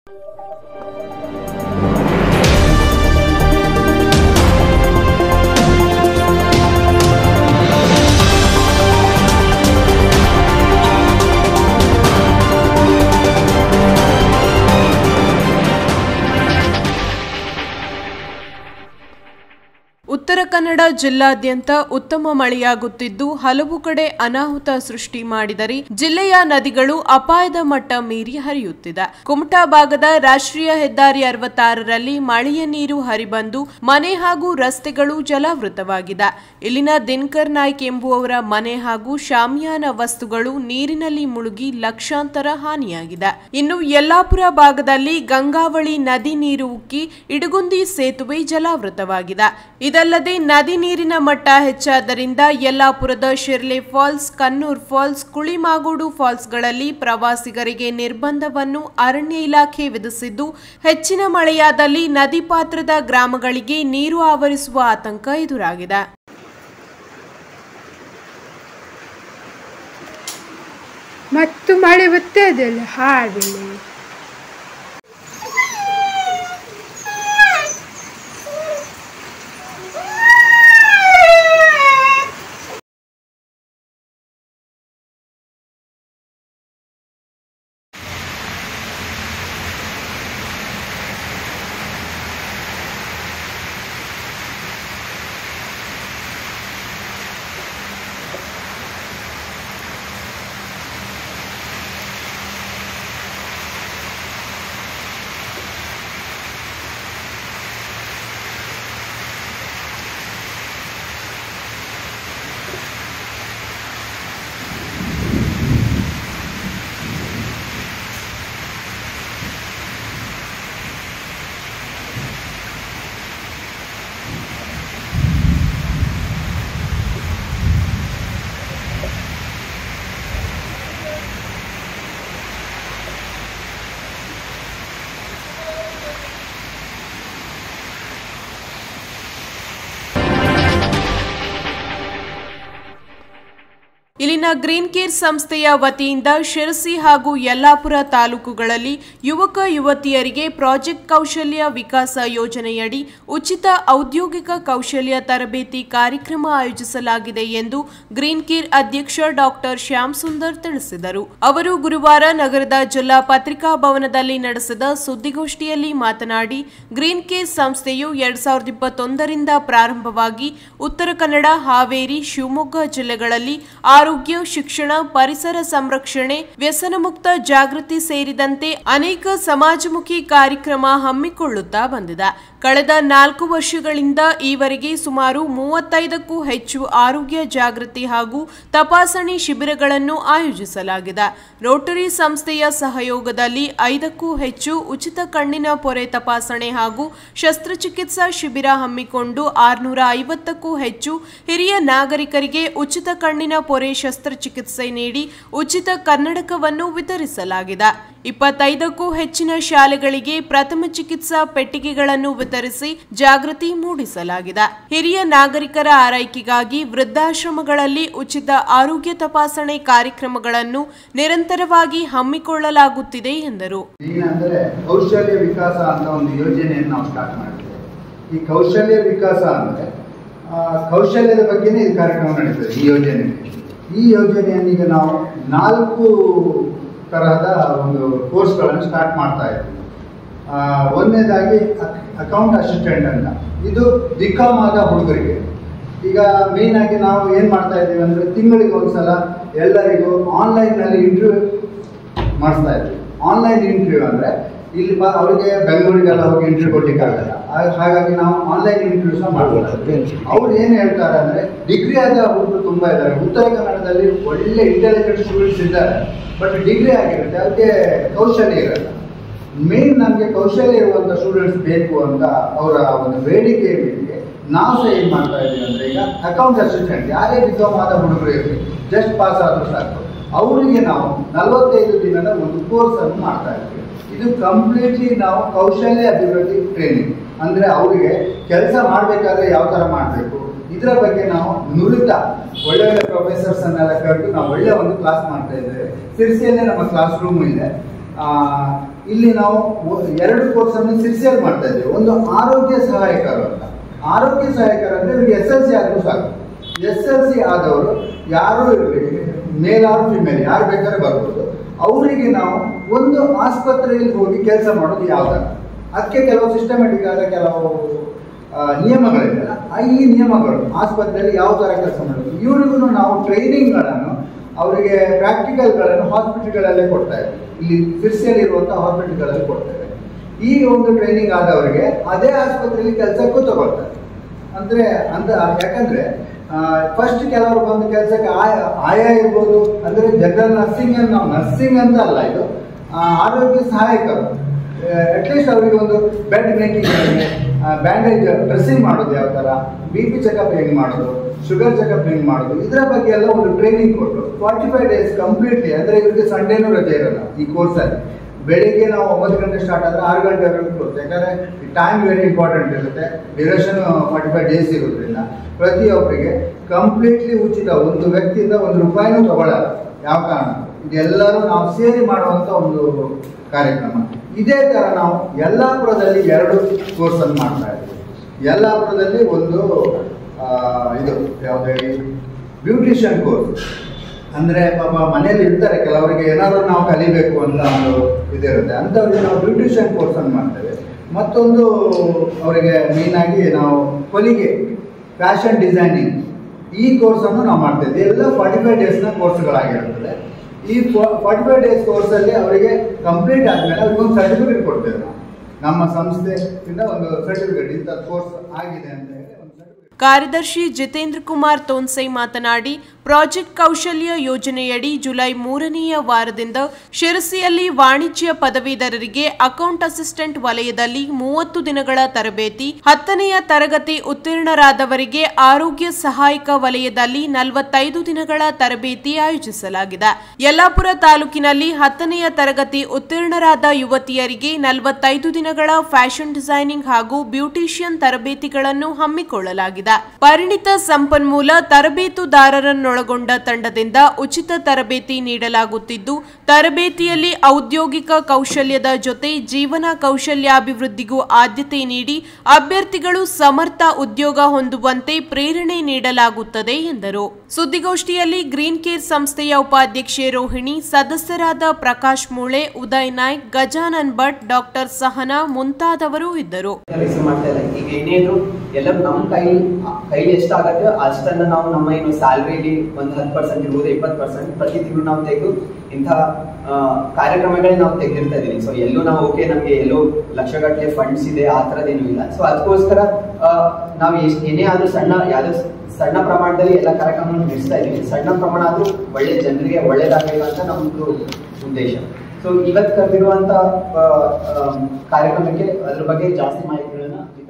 ಉತ್ತರ ಕನ್ನಡ ಜಿಲ್ಲಾದ್ಯಂತ ಉತ್ತಮ ಮಳೆಯಾಗುತ್ತಿದ್ದು ಹಲವು ಕಡೆ ಅನಾಹುತ ಸೃಷ್ಟಿ ಮಾಡಿದರೆ ಜಿಲ್ಲೆಯ ನದಿಗಳು ಅಪಾಯದ ಮಟ್ಟ ಮೀರಿ ಹರಿಯುತ್ತಿದೆ. ಕುಮಟಾ ಭಾಗದ ರಾಷ್ಟ್ರೀಯ ಹೆದ್ದಾರಿ 66ರಲ್ಲಿ ಮಳೆಯ ನೀರು ಹರಿಬಂದು ಮನೆ ಹಾಗೂ ರಸ್ತೆಗಳು ಜಲಾವೃತವಾಗಿದೆ. ಇಲ್ಲಿನ ದಿನಕರ್ ನಾಯ್ಕ್ ಎಂಬುವವರ ಮನೆ ಹಾಗೂ ಶಾಮಿಯಾನ ವಸ್ತುಗಳು ನೀರಿನಲ್ಲಿ ಮುಳುಗಿ ಲಕ್ಷಾಂತರ ಹಾನಿಯಾಗಿದೆ. ಇನ್ನು ಯಲ್ಲಾಪುರ ಭಾಗದಲ್ಲಿ ಗಂಗಾವಳಿ ನದಿ ನೀರು ಉಕ್ಕಿ ಇಡಗುಂದಿ ಸೇತುವೆ ಜಲಾವೃತವಾಗಿದೆ. ಇದಲ್ಲದೆ ನದಿ ನೀರಿನ ಮಟ್ಟ ಹೆಚ್ಚಾದ್ದರಿಂದ ಯಲ್ಲಾಪುರದ ಶಿರ್ಲೆ ಫಾಲ್ಸ್, ಕನ್ನೂರ್ ಫಾಲ್ಸ್, ಕುಳಿಮಾಗೋಡು ಫಾಲ್ಸ್ಗಳಲ್ಲಿ ಪ್ರವಾಸಿಗರಿಗೆ ನಿರ್ಬಂಧವನ್ನು ಅರಣ್ಯ ಇಲಾಖೆ ವಿಧಿಸಿದ್ದು, ಹೆಚ್ಚಿನ ಮಳೆಯಾದಲ್ಲಿ ನದಿ ಪಾತ್ರದ ಗ್ರಾಮಗಳಿಗೆ ನೀರು ಆವರಿಸುವ ಆತಂಕ ಎದುರಾಗಿದೆ. ಮತ್ತು ಮಳೆ ಬರ್ತದಲ್ಲ ಹಾಡಿಲ್ಲ. ಇಲ್ಲಿನ ಗ್ರೀನ್ ಕೇರ್ ಸಂಸ್ಥೆಯ ವತಿಯಿಂದ ಶಿರಸಿ ಹಾಗೂ ಯಲ್ಲಾಪುರ ತಾಲೂಕುಗಳಲ್ಲಿ ಯುವಕ ಯುವತಿಯರಿಗೆ ಪ್ರಾಜೆಕ್ಟ್ ಕೌಶಲ್ಯ ವಿಕಾಸ ಯೋಜನೆಯಡಿ ಉಚಿತ ಔದ್ಯೋಗಿಕ ಕೌಶಲ್ಯ ತರಬೇತಿ ಕಾರ್ಯಕ್ರಮ ಆಯೋಜಿಸಲಾಗಿದೆ ಎಂದು ಗ್ರೀನ್ ಕೇರ್ ಅಧ್ಯಕ್ಷ ಡಾಕ್ಟರ್ ಶ್ಯಾಮ್ ಸುಂದರ್ ತಿಳಿಸಿದರು. ಅವರು ಗುರುವಾರ ನಗರದ ಜಿಲ್ಲಾ ಪತ್ರಿಕಾ ಭವನದಲ್ಲಿ ನಡೆಸಿದ ಸುದ್ದಿಗೋಷ್ಠಿಯಲ್ಲಿ ಮಾತನಾಡಿ, ಗ್ರೀನ್ ಕೇರ್ ಸಂಸ್ಥೆಯು 2021ರಿಂದ ಪ್ರಾರಂಭವಾಗಿ ಉತ್ತರ ಕನ್ನಡ, ಹಾವೇರಿ, ಶಿವಮೊಗ್ಗ ಜಿಲ್ಲೆಗಳಲ್ಲಿ ಆರೋಗ್ಯ, ಶಿಕ್ಷಣ, ಪರಿಸರ ಸಂರಕ್ಷಣೆ, ವ್ಯಸನ ಮುಕ್ತ ಜಾಗೃತಿ ಸೇರಿದಂತೆ ಅನೇಕ ಸಮಾಜಮುಖಿ ಕಾರ್ಯಕ್ರಮ ಹಮ್ಮಿಕೊಳ್ಳುತ್ತಾ ಬಂದಿದೆ. ಕಳೆದ 4 ವರ್ಷಗಳಿಂದ ಈವರೆಗೆ ಸುಮಾರು 35ಕ್ಕೂ ಹೆಚ್ಚು ಆರೋಗ್ಯ ಜಾಗೃತಿ ಹಾಗೂ ತಪಾಸಣೆ ಶಿಬಿರಗಳನ್ನು ಆಯೋಜಿಸಲಾಗಿದೆ. ರೋಟರಿ ಸಂಸ್ಥೆಯ ಸಹಯೋಗದಲ್ಲಿ 5ಕ್ಕೂ ಹೆಚ್ಚು ಉಚಿತ ಕಣ್ಣಿನ ಪೊರೆ ತಪಾಸಣೆ ಹಾಗೂ ಶಸ್ತ್ರಚಿಕಿತ್ಸಾ ಶಿಬಿರ ಹಮ್ಮಿಕೊಂಡು 650ಕ್ಕೂ ಹೆಚ್ಚು ಹಿರಿಯ ನಾಗರಿಕರಿಗೆ ಉಚಿತ ಕಣ್ಣಿನ ಪೊರೆ ಶಸ್ತ್ರಚಿಕಿತ್ಸೆ ನೀಡಿ ಉಚಿತ ಕನ್ನಡಕವನ್ನು ವಿತರಿಸಲಾಗಿದೆ. 25ಕ್ಕೂ ಹೆಚ್ಚಿನ ಶಾಲೆಗಳಿಗೆ ಪ್ರಥಮ ಚಿಕಿತ್ಸಾ ಪೆಟ್ಟಿಗೆಗಳನ್ನು ವಿತರಿಸಿ ಜಾಗೃತಿ ಮೂಡಿಸಲಾಗಿದೆ. ಹಿರಿಯ ನಾಗರಿಕರ ಆರೈಕೆಗಾಗಿ ವೃದ್ಧಾಶ್ರಮಗಳಲ್ಲಿ ಉಚಿತ ಆರೋಗ್ಯ ತಪಾಸಣೆ ಕಾರ್ಯಕ್ರಮಗಳನ್ನು ನಿರಂತರವಾಗಿ ಹಮ್ಮಿಕೊಳ್ಳಲಾಗುತ್ತಿದೆ ಎಂದರು. ಕೌಶಲ್ಯ ವಿಕಾಸ ಅಂತ ಒಂದು ಯೋಜನೆಯನ್ನು ನಾವು ಸ್ಟಾರ್ಟ್ ಮಾಡಿದ್ದೇವೆ. ಈ ಕೌಶಲ್ಯ ವಿಕಾಸ ಅಂದ್ರೆ ಕೌಶಲ್ಯದ ಬಗ್ಗೆನೇ ಈ ಕಾರ್ಯಕ್ರಮ ನಡೀತದೆ. ಈ ಯೋಜನೆಯನ್ನು ಈಗ ನಾವು 4 ತರಹದ ಒಂದು ಕೋರ್ಸ್ಗಳನ್ನು ಸ್ಟಾರ್ಟ್ ಮಾಡ್ತಾ ಇದ್ದೀವಿ. ಒಂದನೇದಾಗಿ ಅಕೌಂಟ್ ಅಸಿಸ್ಟೆಂಟ್ ಅಂತ, ಇದು ಬಿಕಾಮ್ ಆದ ಹುಡುಗರಿಗೆ. ಈಗ ಮೇನ್ ಆಗಿ ನಾವು ಏನು ಮಾಡ್ತಾ ಇದ್ದೀವಿ ಅಂದರೆ, ತಿಂಗಳಿಗೆ ಒಂದ್ಸಲ ಎಲ್ಲರಿಗೂ ಆನ್ಲೈನ್ನಲ್ಲಿ ಇಂಟರ್ವ್ಯೂ ಮಾಡಿಸ್ತಾ ಇದ್ದೀವಿ. ಆನ್ಲೈನ್ ಇಂಟರ್ವ್ಯೂ ಅಂದರೆ ಇಲ್ಲಿ ಅವರಿಗೆ ಬೆಂಗಳೂರಿಗೆಲ್ಲ ಹೋಗಿ ಇಂಟರ್ವ್ಯೂ ಕೊಡ್ಲಿಕ್ಕಾಗಲ್ಲ. ಹಾಗಾಗಿ ನಾವು ಆನ್ಲೈನ್ ಇಂಟರ್ವ್ಯೂಸ್ ಮಾಡ್ಬೋದು. ಅವ್ರು ಏನು ಹೇಳ್ತಾರೆ ಅಂದರೆ, ಡಿಗ್ರಿ ಆದ ಹುಡುಗರು ತುಂಬ ಇದ್ದಾರೆ. ಉತ್ತರ ಕನ್ನಡದಲ್ಲಿ ಒಳ್ಳೆ ಇಂಟೆಲಿಜೆಂಟ್ ಸ್ಟೂಡೆಂಟ್ಸ್ ಇದ್ದಾರೆ, ಬಟ್ ಡಿಗ್ರಿ ಆಗಿರುತ್ತೆ, ಅದಕ್ಕೆ ಕೌಶಲ್ಯ ಇರಲ್ಲ. ಮೇನ್ ನಮಗೆ ಕೌಶಲ್ಯ ಇರುವಂಥ ಸ್ಟೂಡೆಂಟ್ಸ್ ಬೇಕು ಅಂತ ಅವರ ಒಂದು ಬೇಡಿಕೆ ಮೇರೆಗೆ ನಾವು ಸಹ ಏನು ಮಾಡ್ತಾ ಇದ್ದೀವಿ ಅಂದರೆ, ಈಗ ಅಕೌಂಟ್ ಅಸಿಸ್ಟೆಂಟ್ ಯಾರೇ ಡಿಪ್ಲೊಮಾ ಆದ ಹುಡುಗರು ಇರಲಿ, ಜಸ್ಟ್ ಪಾಸ್ ಆದರೂ ಸಾಕು, ಅವರಿಗೆ ನಾವು 45 ದಿನದ ಒಂದು ಕೋರ್ಸನ್ನು ಮಾಡ್ತಾ ಇದ್ದೀವಿ. ಇದು ಕಂಪ್ಲೀಟ್ಲಿ ನಾವು ಕೌಶಲ್ಯ ಅಭಿವೃದ್ಧಿ ಟ್ರೈನಿಂಗ್ ಅಂದರೆ, ಅವರಿಗೆ ಕೆಲಸ ಮಾಡಬೇಕಾದ್ರೆ ಯಾವ ಥರ ಮಾಡಬೇಕು ಇದರ ಬಗ್ಗೆ ನಾವು ನುರಿತ ಒಳ್ಳೊಳ್ಳೆ ಪ್ರೊಫೆಸರ್ಸ್ ಅನ್ನೆಲ್ಲ ಕರೆದು ನಾವು ಒಳ್ಳೆ ಒಂದು ಕ್ಲಾಸ್ ಮಾಡ್ತಾ ಇದ್ದೇವೆ. ಸಿರ್ಸಿಯಲ್ಲೇ ನಮ್ಮ ಕ್ಲಾಸ್ ರೂಮ್ ಇದೆ. ಇಲ್ಲಿ ನಾವು 2 ಕೋರ್ಸನ್ನು ಸಿರ್ಸಿಯಲ್ಲಿ ಮಾಡ್ತಾ ಇದ್ದೇವೆ. ಒಂದು ಆರೋಗ್ಯ ಸಹಾಯಕರು ಅಂತ. ಆರೋಗ್ಯ ಸಹಾಯಕರು ಅಂದರೆ ಇವರಿಗೆ SLC ಆದರೂ ಸಾಕು. SLC ಆದವರು ಯಾರು ಇರಲಿ, ಮೇಲ್ ಆರ್ ಫಿಮೇಲ್ ಯಾರು ಬೇಕಾದ್ರೆ ಬರ್ಬೋದು. ಅವರಿಗೆ ನಾವು ಒಂದು ಆಸ್ಪತ್ರೆಯಲ್ಲಿ ಹೋಗಿ ಕೆಲಸ ಮಾಡೋದು ಯಾವ್ದಾರ, ಅದಕ್ಕೆ ಕೆಲವು ಸಿಸ್ಟಮೆಟಿಕ್ ಆದ ಕೆಲವು ನಿಯಮಗಳಿದೆ. ಈ ನಿಯಮಗಳು ಆಸ್ಪತ್ರೆಯಲ್ಲಿ ಯಾವ ಥರ ಕೆಲಸ ಮಾಡೋದು, ಇವರಿಗೂ ನಾವು ಟ್ರೈನಿಂಗ್ಗಳನ್ನು ಅವರಿಗೆ ಪ್ರಾಕ್ಟಿಕಲ್ಗಳನ್ನು ಹಾಸ್ಪಿಟಲ್ಗಳಲ್ಲೇ ಕೊಡ್ತಾ ಇದ್ದೀವಿ. ಇಲ್ಲಿ ಸಿರ್ಸಿಯಲ್ಲಿ ಇರುವಂಥ ಹಾಸ್ಪಿಟಲ್ಗಳಲ್ಲಿ ಕೊಡ್ತೇವೆ. ಈ ಒಂದು ಟ್ರೈನಿಂಗ್ ಆದವರಿಗೆ ಅದೇ ಆಸ್ಪತ್ರೆಯಲ್ಲಿ ಕೆಲಸಕ್ಕೂ ತಗೊಳ್ತಾರೆ. ಅಂದರೆ ಯಾಕಂದರೆ ಫಸ್ಟ್ ಕೆಲವರು ಬಂದು ಕೆಲಸಕ್ಕೆ ಆಯಾ ಇರ್ಬೋದು. ಅಂದರೆ ಜನರಲ್ ನರ್ಸಿಂಗ್ ನಾವು ನರ್ಸಿಂಗ್ ಅಂತ ಅಲ್ಲ, ಇದು ಆರೋಗ್ಯ ಸಹಾಯಕರು. ಅಟ್ಲೀಸ್ಟ್ ಅವರಿಗೆ ಒಂದು ಬೆಡ್ ಮೇಕಿಂಗ್, ಬ್ಯಾಂಡೇಜ್ ಡ್ರೆಸ್ಸಿಂಗ್ ಮಾಡೋದು ಯಾವ ಥರ, BP ಚೆಕಪ್ ಹೆಂಗೆ ಮಾಡೋದು, ಶುಗರ್ ಚೆಕಪ್ ಹೆಂಗೆ ಮಾಡೋದು, ಇದರ ಬಗ್ಗೆ ಎಲ್ಲ ಒಂದು ಟ್ರೈನಿಂಗ್ ಕೊಟ್ಟು 45 ಡೇಸ್ ಕಂಪ್ಲೀಟ್ಲಿ. ಅಂದರೆ ಇವರಿಗೆ ಸಂಡೇನೂ ರಜೆ ಇರೋಲ್ಲ ಈ ಕೋರ್ಸಲ್ಲಿ. ಬೆಳಿಗ್ಗೆ ನಾವು 9 ಗಂಟೆ ಸ್ಟಾರ್ಟ್ ಆದರೆ 6 ಗಂಟೆವರೆಗೂ ಕೋರ್ಸ್. ಯಾಕಂದರೆ ಟೈಮ್ ವೆರಿ ಇಂಪಾರ್ಟೆಂಟ್ ಇರುತ್ತೆ. ಡ್ಯೂರೇಷನ್ 45 ಡೇಸ್ ಇರೋದ್ರಿಂದ ಪ್ರತಿಯೊಬ್ಬರಿಗೆ ಕಂಪ್ಲೀಟ್ಲಿ ಉಚಿತ. ಒಂದು ವ್ಯಕ್ತಿಯಿಂದ ₹1 ತಗೊಳ್ಳಲ್ಲ ಯಾವ ಕಾರಣ. ಇದೆಲ್ಲರೂ ನಾವು ಸೇರಿ ಮಾಡುವಂಥ ಒಂದು ಕಾರ್ಯಕ್ರಮ. ಇದೇ ಥರ ನಾವು ಯಲ್ಲಾಪುರದಲ್ಲಿ 2 ಕೋರ್ಸನ್ನು ಮಾಡ್ತಾ ಇದ್ದೀವಿ. ಯಲ್ಲಾಪುರದಲ್ಲಿ ಒಂದು ಇದು ಯಾವುದು ಹೇಳಿ, ಬ್ಯೂಟಿಷಿಯನ್ ಕೋರ್ಸ್. ಅಂದರೆ ಪಾಪ ಮನೇಲಿ ಇರ್ತಾರೆ ಕೆಲವರಿಗೆ, ಏನಾದರೂ ನಾವು ಕಲಿಬೇಕು ಅಂತ ಒಂದು ಇದಿರುತ್ತೆ, ಅಂಥವ್ರಿಗೆ ನಾವು ಬ್ಯೂಟಿಷಿಯನ್ ಕೋರ್ಸನ್ನು ಮಾಡ್ತೇವೆ. ಮತ್ತೊಂದು ಅವರಿಗೆ ಮೇಯ್ನಾಗಿ ನಾವು ಹೊಲಿಗೆ, ಫ್ಯಾಷನ್ ಡಿಸೈನಿಂಗ್, ಈ ಕೋರ್ಸನ್ನು ನಾವು ಮಾಡ್ತೇವೆ. ಎಲ್ಲ 45 ಡೇಸ್ನ ಕೋರ್ಸ್ಗಳಾಗಿರುತ್ತದೆ. ಈ 45 ಡೇಸ್ ಕೋರ್ಸಲ್ಲಿ ಅವರಿಗೆ ಕಂಪ್ಲೀಟ್ ಆದಮೇಲೆ ಅವ್ರಿಗೆ ಒಂದು ಸರ್ಟಿಫಿಕೇಟ್ ಕೊಡ್ತೇವೆ ನಾವು. ನಮ್ಮ ಸಂಸ್ಥೆಯಿಂದ ಒಂದು ಸರ್ಟಿಫಿಕೇಟ್, ಇಂಥ ಕೋರ್ಸ್ ಆಗಿದೆ ಅಂತ ಹೇಳಿ ಒಂದು ಸರ್ಟಿಫಿಕೇಟ್. ಕಾರ್ಯದರ್ಶಿ ಜಿತೇಂದ್ರ ಕುಮಾರ್ ತೋನ್ಸೈ ಮಾತನಾಡಿ, ಪ್ರಾಜೆಕ್ಟ್ ಕೌಶಲ್ಯ ಯೋಜನೆಯಡಿ ಜುಲೈ 3ನೇ ವಾರದಿಂದ ಶಿರಸಿಯಲ್ಲಿ ವಾಣಿಜ್ಯ ಪದವೀಧರರಿಗೆ ಅಕೌಂಟ್ ಅಸಿಸ್ಟೆಂಟ್ ವಲಯದಲ್ಲಿ 30 ದಿನಗಳ ತರಬೇತಿ, 10ನೇ ತರಗತಿ ಉತ್ತೀರ್ಣರಾದವರಿಗೆ ಆರೋಗ್ಯ ಸಹಾಯಕ ವಲಯದಲ್ಲಿ 45 ದಿನಗಳ ತರಬೇತಿ ಆಯೋಜಿಸಲಾಗಿದೆ. ಯಲ್ಲಾಪುರ ತಾಲೂಕಿನಲ್ಲಿ 10ನೇ ತರಗತಿ ಉತ್ತೀರ್ಣರಾದ ಯುವತಿಯರಿಗೆ 45 ದಿನಗಳ ಫ್ಯಾಷನ್ ಡಿಸೈನಿಂಗ್ ಹಾಗೂ ಬ್ಯೂಟಿಷಿಯನ್ ತರಬೇತಿಗಳನ್ನು ಹಮ್ಮಿಕೊಳ್ಳಲಾಗಿದೆ. ಪರಿಣಿತ ಸಂಪನ್ಮೂಲ ತರಬೇತುದಾರರನ್ನೊಳಗೊಂಡ ತಂಡದಿಂದ ಉಚಿತ ತರಬೇತಿ ನೀಡಲಾಗುತ್ತಿದ್ದು, ತರಬೇತಿಯಲ್ಲಿ ಔದ್ಯೋಗಿಕ ಕೌಶಲ್ಯದ ಜೊತೆ ಜೀವನ ಕೌಶಲ್ಯಾಭಿವೃದ್ಧಿಗೂ ಆದ್ಯತೆ ನೀಡಿ ಅಭ್ಯರ್ಥಿಗಳು ಸಮರ್ಥ ಉದ್ಯೋಗ ಹೊಂದುವಂತೆ ಪ್ರೇರಣೆ ನೀಡಲಾಗುತ್ತದೆ ಎಂದರು. ಸುದ್ದಿಗೋಷ್ಠಿಯಲ್ಲಿ ಗ್ರೀನ್ ಕೇರ್ ಸಂಸ್ಥೆಯ ಉಪಾಧ್ಯಕ್ಷೆ ರೋಹಿಣಿ, ಸದಸ್ಯರಾದ ಪ್ರಕಾಶ್ ಮೂಳೆ, ಉದಯ್ ನಾಯ್ಕ್, ಗಜಾನನ್ ಭಟ್, ಡಾಕ್ಟರ್ ಸಹನಾ ಮುಂತಾದವರು ಇದ್ದರು. ಎಲ್ಲ ನಮ್ಮ ಕೈಲಿ ಎಷ್ಟಾಗತ್ತೆ ಅಷ್ಟನ್ನ ನಾವು ನಮ್ಮ ಏನು ಸ್ಯಾಲ್ರಿಲಿ ಒಂದು 10% ಇರ್ಬೋದು, 20% ಪ್ರತಿ ತಿಂಗಳು ನಾವು ತೆಗೆದು ಇಂಥ ಕಾರ್ಯಕ್ರಮಗಳೇ ನಾವು ತೆಗೆದಿರ್ತಾ ಇದೀವಿ. ಸೊ ಎಲ್ಲೂ ನಾವು ನಮ್ಗೆ ಎಲ್ಲೋ ಲಕ್ಷಗಟ್ಟಲೆ ಫಂಡ್ಸ್ ಇದೆ ಆ ಥರದ್ದೇನೂ ಇಲ್ಲ. ಸೊ ಅದಕ್ಕೋಸ್ಕರ ನಾವು ಏನೇ ಆದ್ರೂ ಸಣ್ಣ ಪ್ರಮಾಣದಲ್ಲಿ ಎಲ್ಲ ಕಾರ್ಯಕ್ರಮವನ್ನು ನಡೆಸ್ತಾ ಇದೀವಿ. ಸಣ್ಣ ಪ್ರಮಾಣ ಆದ್ರೂ ಒಳ್ಳೆ ಜನರಿಗೆ ಒಳ್ಳೇದಾಗಬೇಕಂತ ನಮ್ದು ಉದ್ದೇಶ. ಸೊ ಇವತ್ತು ಕರೆದಿರುವಂತ ಕಾರ್ಯಕ್ರಮಕ್ಕೆ ಅದ್ರ ಬಗ್ಗೆ ಜಾಸ್ತಿ ಮಾಹಿತಿಗಳನ್ನ